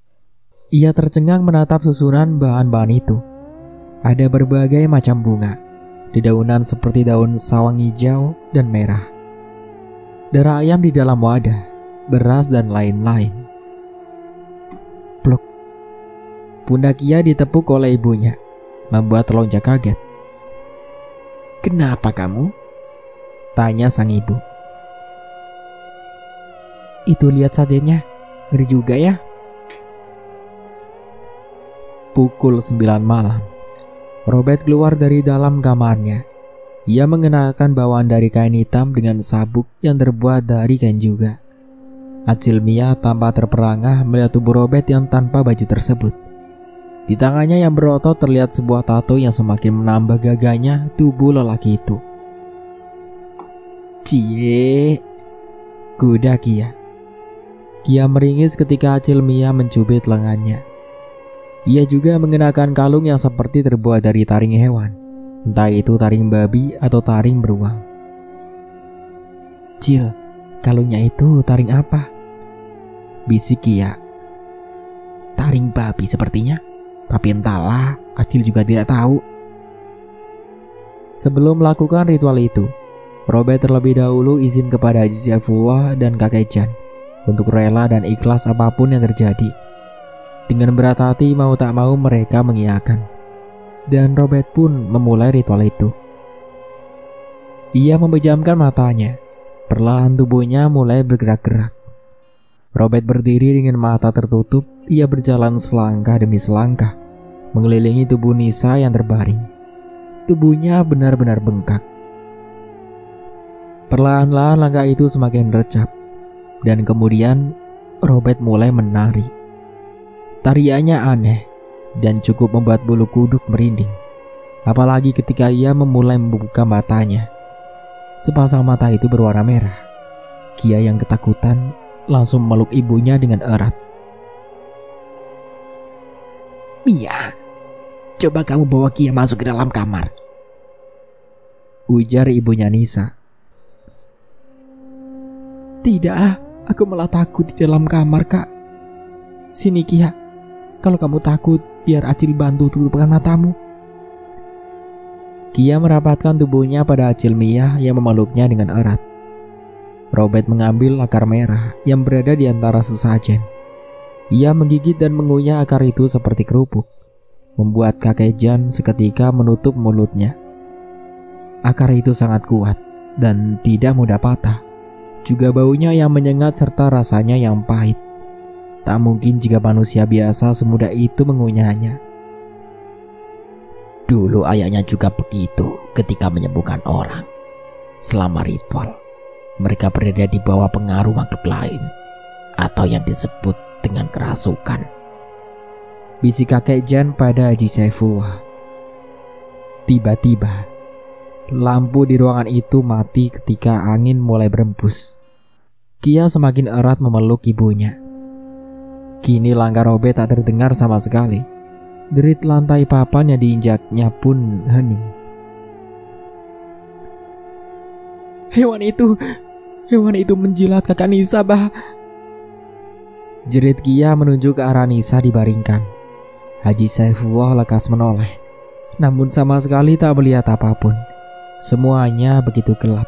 Ia tercengang menatap susunan bahan-bahan itu. Ada berbagai macam bunga, dedaunan seperti daun sawang hijau dan merah, darah ayam di dalam wadah, beras dan lain-lain. Pluk. Pundak ia ditepuk oleh ibunya, membuat terlonjak kaget. "Kenapa kamu?" tanya sang ibu. "Itu lihat sajanya, ngeri juga ya." Pukul sembilan malam, Robert keluar dari dalam kamarnya. Ia mengenakan bawaan dari kain hitam dengan sabuk yang terbuat dari kain juga. Acil Mia tampak terperangah melihat tubuh Robert yang tanpa baju tersebut. Di tangannya yang berotot terlihat sebuah tato yang semakin menambah gagahnya tubuh lelaki itu. "Cie," kuda Kia. Kia meringis ketika Acil Mia mencubit lengannya. Ia juga mengenakan kalung yang seperti terbuat dari taring hewan, entah itu taring babi atau taring beruang. "Cil, kalungnya itu taring apa?" bisik Kia. "Taring babi sepertinya, tapi entahlah, Acil juga tidak tahu." Sebelum melakukan ritual itu, Robert terlebih dahulu izin kepada Haji Saifullah dan kakek Jan untuk rela dan ikhlas apapun yang terjadi. Dengan berat hati mau tak mau mereka mengiyakan, dan Robert pun memulai ritual itu. Ia memejamkan matanya, perlahan tubuhnya mulai bergerak-gerak. Robert berdiri dengan mata tertutup. Ia berjalan selangkah demi selangkah, mengelilingi tubuh Nisa yang terbaring. Tubuhnya benar-benar bengkak. Perlahan-lahan langkah itu semakin recap, dan kemudian Robert mulai menari. Tariannya aneh dan cukup membuat bulu kuduk merinding, apalagi ketika ia memulai membuka matanya. Sepasang mata itu berwarna merah. Kia yang ketakutan langsung memeluk ibunya dengan erat. "Mia, coba kamu bawa Kia masuk ke dalam kamar," ujar ibunya Nisa. "Tidak, aku malah takut di dalam kamar, Kak. Sini Kia, kalau kamu takut biar Acil bantu tutupkan matamu." Kia merapatkan tubuhnya pada Acil Mia yang memeluknya dengan erat. Robert mengambil akar merah yang berada di antara sesajen. Ia menggigit dan mengunyah akar itu seperti kerupuk, membuat kakek Jan seketika menutup mulutnya. Akar itu sangat kuat dan tidak mudah patah. Juga baunya yang menyengat serta rasanya yang pahit. Tak mungkin jika manusia biasa semudah itu mengunyahnya. "Dulu ayahnya juga begitu ketika menyembuhkan orang. Selama ritual, mereka berada di bawah pengaruh makhluk lain, atau yang disebut dengan kerasukan," bisik kakek Jan pada Haji Saifullah. Tiba-tiba, lampu di ruangan itu mati ketika angin mulai berembus. Kia semakin erat memeluk ibunya. Kini langkah Robert tak terdengar sama sekali. Derit lantai papan yang diinjaknya pun hening. "Hewan itu, hewan itu menjilat kakak Nisa, bah." Jerit Kia menunjuk ke arah Nisa dibaringkan. Haji Saifullah lekas menoleh, namun sama sekali tak melihat apapun. Semuanya begitu gelap.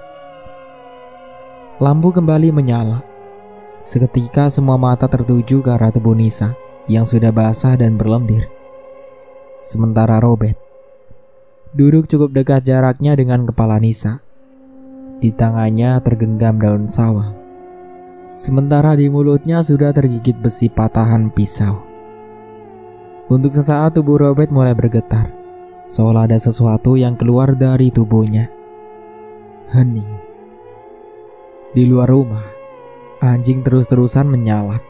Lampu kembali menyala. Seketika semua mata tertuju ke arah tubuh Nisa yang sudah basah dan berlendir. Sementara Robert duduk cukup dekat jaraknya dengan kepala Nisa. Di tangannya tergenggam daun sawang, sementara di mulutnya sudah tergigit besi patahan pisau. Untuk sesaat tubuh Robert mulai bergetar, seolah ada sesuatu yang keluar dari tubuhnya. Hening. Di luar rumah, anjing terus-terusan menyalak.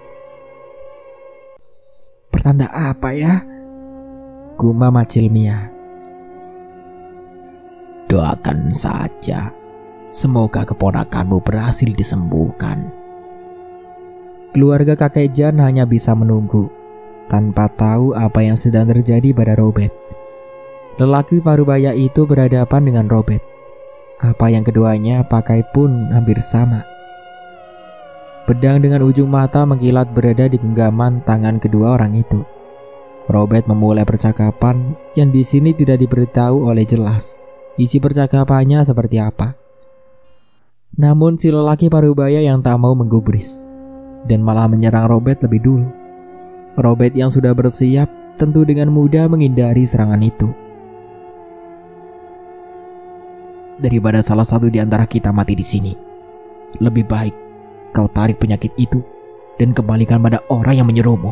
"Pertanda apa ya?" gumam Acil Mia. "Doakan saja, semoga keponakanmu berhasil disembuhkan." Keluarga kakek Jan hanya bisa menunggu, tanpa tahu apa yang sedang terjadi pada Robert. Lelaki parubaya itu berhadapan dengan Robert. Apa yang keduanya pakai pun hampir sama. Pedang dengan ujung mata mengkilat berada di genggaman tangan kedua orang itu. Robert memulai percakapan yang di sini tidak diberitahu oleh jelas isi percakapannya seperti apa. Namun si lelaki parubaya yang tak mau menggubris dan malah menyerang Robert lebih dulu. Robert yang sudah bersiap tentu dengan mudah menghindari serangan itu. Daripada salah satu di antara kita mati di sini, lebih baik kau tarik penyakit itu dan kembalikan pada orang yang menyuruhmu,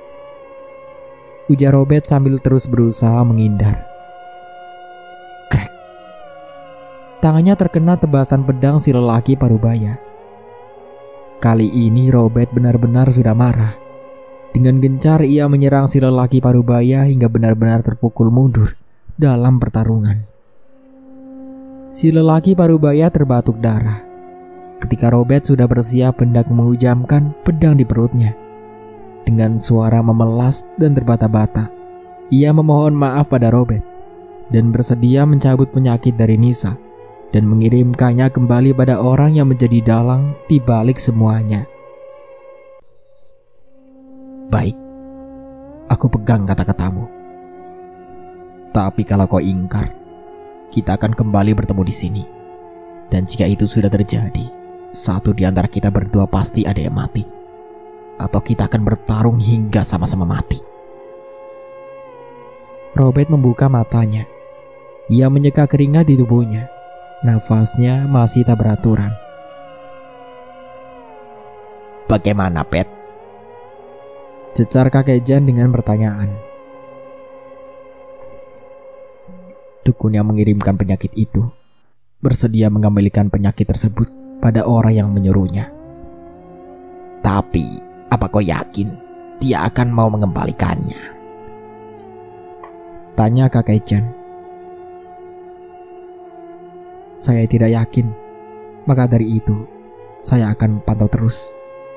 ujar Robert sambil terus berusaha menghindar. Krek. Tangannya terkena tebasan pedang si lelaki parubaya. Kali ini Robert benar-benar sudah marah. Dengan gencar ia menyerang si lelaki parubaya hingga benar-benar terpukul mundur dalam pertarungan. Si lelaki parubaya terbatuk darah ketika Robert sudah bersiap hendak menghujamkan pedang di perutnya. Dengan suara memelas dan terbata-bata, ia memohon maaf pada Robert dan bersedia mencabut penyakit dari Nisa dan mengirimkannya kembali pada orang yang menjadi dalang di balik semuanya. Baik, aku pegang kata-katamu. Tapi kalau kau ingkar, kita akan kembali bertemu di sini. Dan jika itu sudah terjadi, satu di antara kita berdua pasti ada yang mati. Atau kita akan bertarung hingga sama-sama mati. Robert membuka matanya. Ia menyeka keringat di tubuhnya. Nafasnya masih tak beraturan. Bagaimana, Pet? Cecar kakek Jan dengan pertanyaan. Dukun yang mengirimkan penyakit itu bersedia mengembalikan penyakit tersebut pada orang yang menyuruhnya. Tapi apa kau yakin dia akan mau mengembalikannya? Tanya kakek Jan. Saya tidak yakin. Maka dari itu, saya akan pantau terus.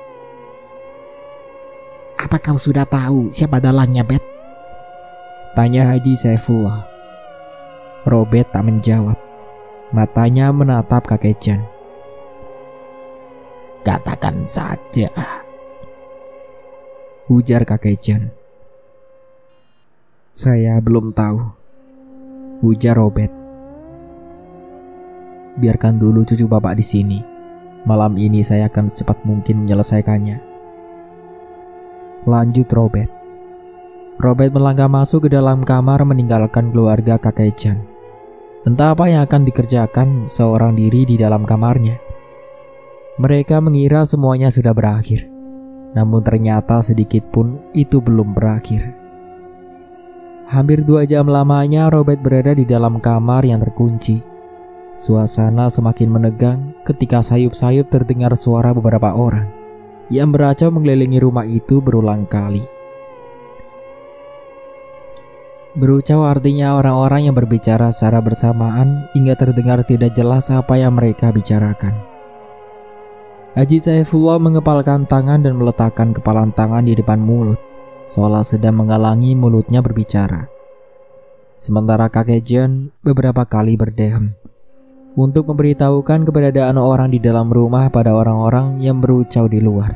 Apa kau sudah tahu siapa dalangnya, Bet? Tanya Haji Saifullah. Robert tak menjawab. Matanya menatap kakek Jan. Katakan saja, ujar kakek Jan. Saya belum tahu, ujar Robert. Biarkan dulu cucu bapak di sini. Malam ini saya akan secepat mungkin menyelesaikannya. Lanjut Robert. Robert melangkah masuk ke dalam kamar meninggalkan keluarga kakek Jan. Entah apa yang akan dikerjakan seorang diri di dalam kamarnya. Mereka mengira semuanya sudah berakhir. Namun ternyata sedikit pun itu belum berakhir. Hampir dua jam lamanya Robert berada di dalam kamar yang terkunci. Suasana semakin menegang ketika sayup-sayup terdengar suara beberapa orang yang beracau mengelilingi rumah itu berulang kali. Berucau artinya orang-orang yang berbicara secara bersamaan hingga terdengar tidak jelas apa yang mereka bicarakan. Haji Saifullah mengepalkan tangan dan meletakkan kepalan tangan di depan mulut, seolah sedang menghalangi mulutnya berbicara. Sementara kakek Jan beberapa kali berdehem untuk memberitahukan keberadaan orang di dalam rumah pada orang-orang yang berucau di luar.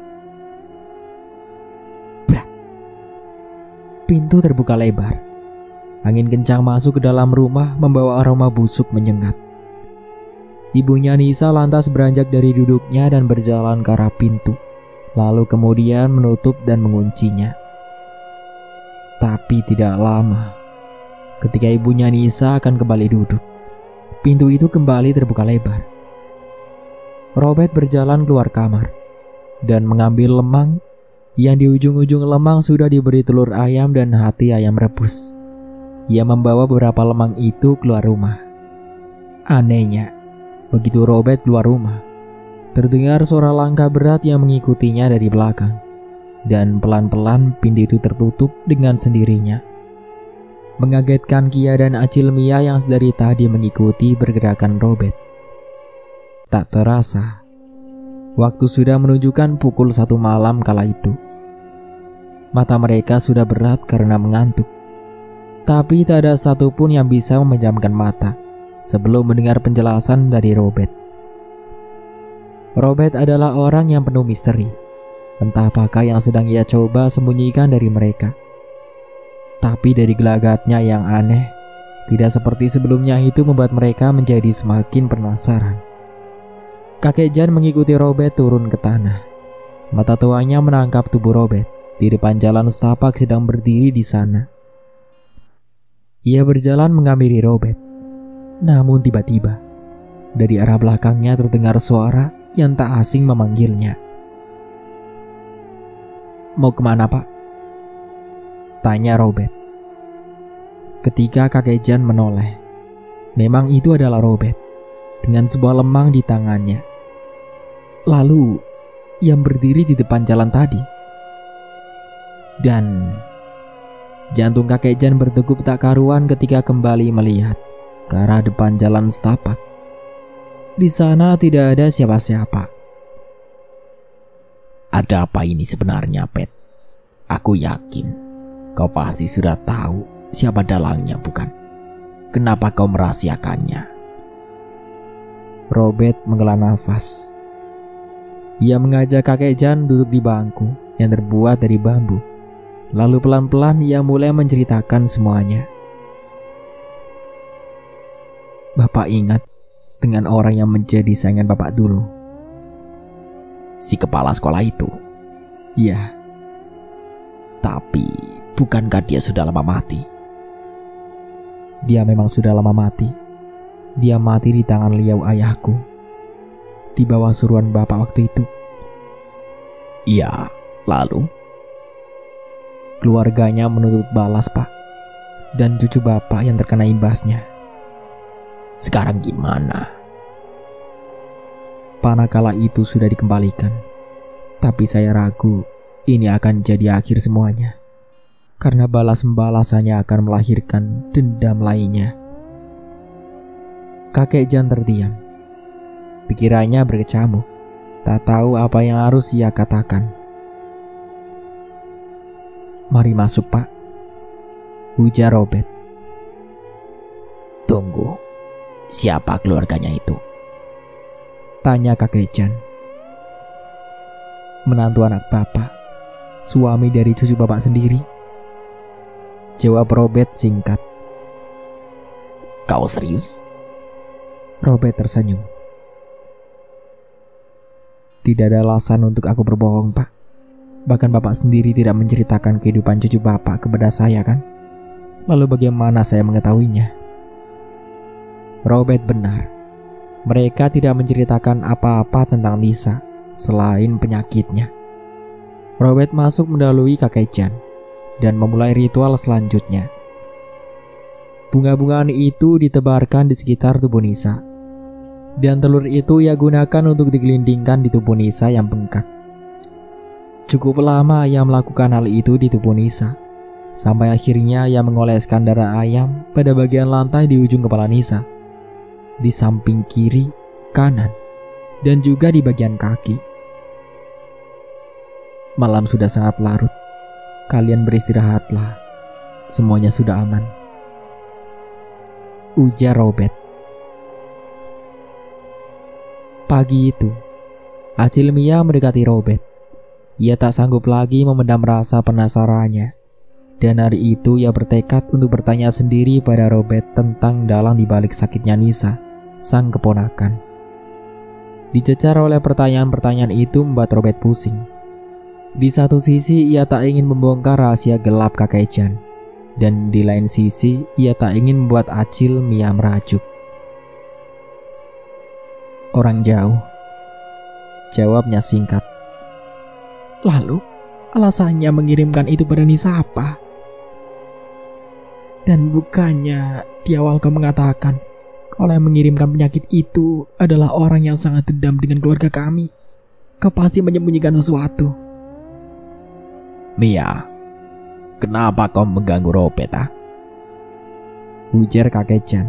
Brak. Pintu terbuka lebar. Angin kencang masuk ke dalam rumah membawa aroma busuk menyengat. Ibunya Nisa lantas beranjak dari duduknya dan berjalan ke arah pintu, lalu kemudian menutup dan menguncinya. Tapi tidak lama, ketika ibunya Nisa akan kembali duduk, pintu itu kembali terbuka lebar. Robert berjalan keluar kamar dan mengambil lemang yang di ujung-ujung lemang sudah diberi telur ayam dan hati ayam rebus. Ia membawa beberapa lemang itu keluar rumah. Anehnya, begitu Robert keluar rumah, terdengar suara langkah berat yang mengikutinya dari belakang, dan pelan-pelan pintu itu tertutup dengan sendirinya. Mengagetkan Kia dan Acil Mia yang sedari tadi mengikuti pergerakan Robert. Tak terasa, waktu sudah menunjukkan pukul satu malam kala itu. Mata mereka sudah berat karena mengantuk. Tapi tak ada satupun yang bisa memejamkan mata sebelum mendengar penjelasan dari Robert. Robert adalah orang yang penuh misteri. Entah apakah yang sedang ia coba sembunyikan dari mereka. Tapi dari gelagatnya yang aneh, tidak seperti sebelumnya itu membuat mereka menjadi semakin penasaran. Kakek Jan mengikuti Robert turun ke tanah. Mata tuanya menangkap tubuh Robert di depan jalan setapak sedang berdiri di sana. Ia berjalan menghampiri Robert. Namun tiba-tiba, dari arah belakangnya terdengar suara yang tak asing memanggilnya. "Mau kemana, Pak?" tanya Robert. Ketika kakek Jan menoleh, memang itu adalah Robert dengan sebuah lemang di tangannya. Lalu, yang berdiri di depan jalan tadi. Dan jantung kakek Jan berdegup tak karuan ketika kembali melihat ke arah depan jalan setapak. Di sana tidak ada siapa-siapa. Ada apa ini sebenarnya, Pet? Aku yakin kau pasti sudah tahu siapa dalangnya, bukan? Kenapa kau merahasiakannya? Robert menghela nafas. Ia mengajak kakek Jan duduk di bangku yang terbuat dari bambu. Lalu pelan-pelan ia mulai menceritakan semuanya. "Bapak ingat dengan orang yang menjadi saingan Bapak dulu?" Si kepala sekolah itu? "Iya." "Tapi bukankah dia sudah lama mati?" "Dia memang sudah lama mati. Dia mati di tangan liau ayahku, di bawah suruhan Bapak waktu itu." "Iya, lalu?" "Keluarganya menuntut balas, Pak, dan cucu Bapak yang terkena imbasnya." "Sekarang gimana?" "Panakala itu sudah dikembalikan, tapi saya ragu ini akan jadi akhir semuanya, karena balas-balasannya akan melahirkan dendam lainnya." Kakek Jan terdiam. Pikirannya berkecamuk, tak tahu apa yang harus ia katakan. "Mari masuk, Pak," ujar Robert. "Tunggu, siapa keluarganya itu?" tanya kakek Jan. "Menantu anak Bapak, suami dari cucu Bapak sendiri," jawab Robert singkat. "Kau serius?" Robert tersenyum. "Tidak ada alasan untuk aku berbohong, Pak. Bahkan Bapak sendiri tidak menceritakan kehidupan cucu Bapak kepada saya, kan? Lalu bagaimana saya mengetahuinya?" Robert benar. Mereka tidak menceritakan apa-apa tentang Lisa selain penyakitnya. Robert masuk mendahului kakek Jan dan memulai ritual selanjutnya. Bunga-bungaan itu ditebarkan di sekitar tubuh Nisa, dan telur itu ia gunakan untuk digelindingkan di tubuh Nisa yang bengkak. Cukup lama ia melakukan hal itu di tubuh Nisa, sampai akhirnya ia mengoleskan darah ayam pada bagian lantai di ujung kepala Nisa, di samping kiri, kanan, dan juga di bagian kaki. "Malam sudah sangat larut. Kalian beristirahatlah. Semuanya sudah aman," ujar Robert. Pagi itu, Acil Mia mendekati Robert. Ia tak sanggup lagi memendam rasa penasarannya, dan hari itu ia bertekad untuk bertanya sendiri pada Robert tentang dalang di balik sakitnya Nisa, sang keponakan. Dicecar oleh pertanyaan-pertanyaan itu membuat Robert pusing. Di satu sisi ia tak ingin membongkar rahasia gelap kakek Jan, dan di lain sisi ia tak ingin membuat Acil Mia merajuk. "Orang jauh," jawabnya singkat. "Lalu alasannya mengirimkan itu pada Nisa apa? Dan bukannya di awal kau mengatakan kalau yang mengirimkan penyakit itu adalah orang yang sangat dendam dengan keluarga kami? Kau pasti menyembunyikan sesuatu." "Mia, kenapa kau mengganggu Robert, ah?" ujar kakek Jan.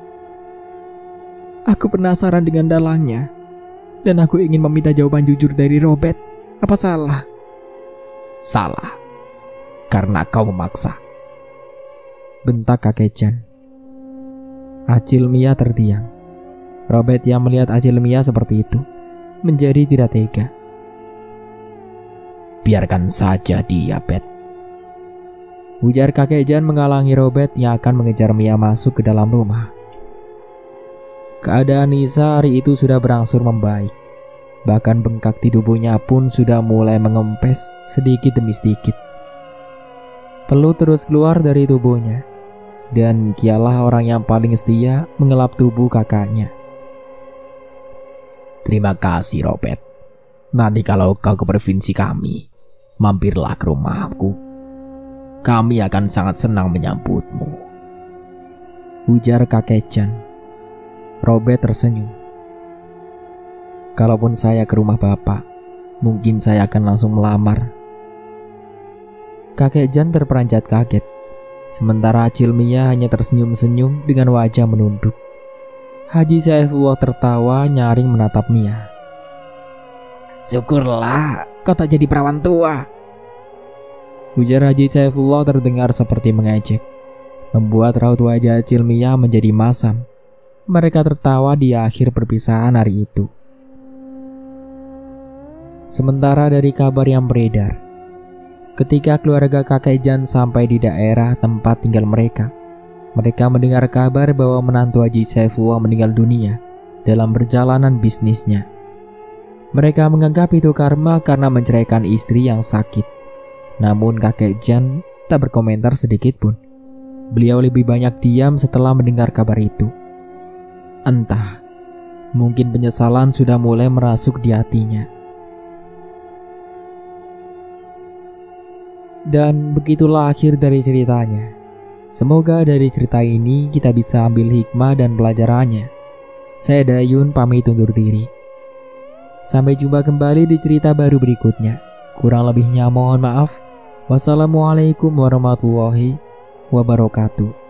"Aku penasaran dengan dalangnya, dan aku ingin meminta jawaban jujur dari Robert. Apa salah?" "Salah, karena kau memaksa," bentak kakek Jan. Acil Mia terdiam. Robert yang melihat Acil Mia seperti itu menjadi tidak tega. "Biarkan saja dia, Pet," Ujar kakek Jan menghalangi Robert yang akan mengejar Mia masuk ke dalam rumah. Keadaan Nisa hari itu sudah berangsur membaik. Bahkan bengkak di tubuhnya pun sudah mulai mengempes sedikit demi sedikit. Peluh terus keluar dari tubuhnya. Dan kialah orang yang paling setia mengelap tubuh kakaknya. Terima kasih Robert. Nanti kalau kau ke provinsi kami, mampirlah ke rumahku. Kami akan sangat senang menyambutmu. Ujar kakek Jan. Robert tersenyum. Kalaupun saya ke rumah bapak, mungkin saya akan langsung melamar. Kakek Jan terperanjat kaget. Sementara Cilmia hanya tersenyum-senyum dengan wajah menunduk. Haji Saifullah tertawa nyaring menatap Mia. Syukurlah kau tak jadi perawan tua. Ujar Haji Saifullah terdengar seperti mengejek, membuat raut wajah Cilmia menjadi masam. Mereka tertawa di akhir perpisahan hari itu. Sementara dari kabar yang beredar, ketika keluarga kakek Jan sampai di daerah tempat tinggal mereka, mereka mendengar kabar bahwa menantu Haji Saifullah meninggal dunia dalam perjalanan bisnisnya. Mereka menganggap itu karma karena menceraikan istri yang sakit. Namun kakek Jan tak berkomentar sedikit pun. Beliau lebih banyak diam setelah mendengar kabar itu. Entah, mungkin penyesalan sudah mulai merasuk di hatinya. Dan begitulah akhir dari ceritanya. Semoga dari cerita ini kita bisa ambil hikmah dan pelajarannya. Saya Dayun pamit undur diri. Sampai jumpa kembali di cerita baru berikutnya. Kurang lebihnya mohon maaf. Wassalamualaikum warahmatullahi wabarakatuh.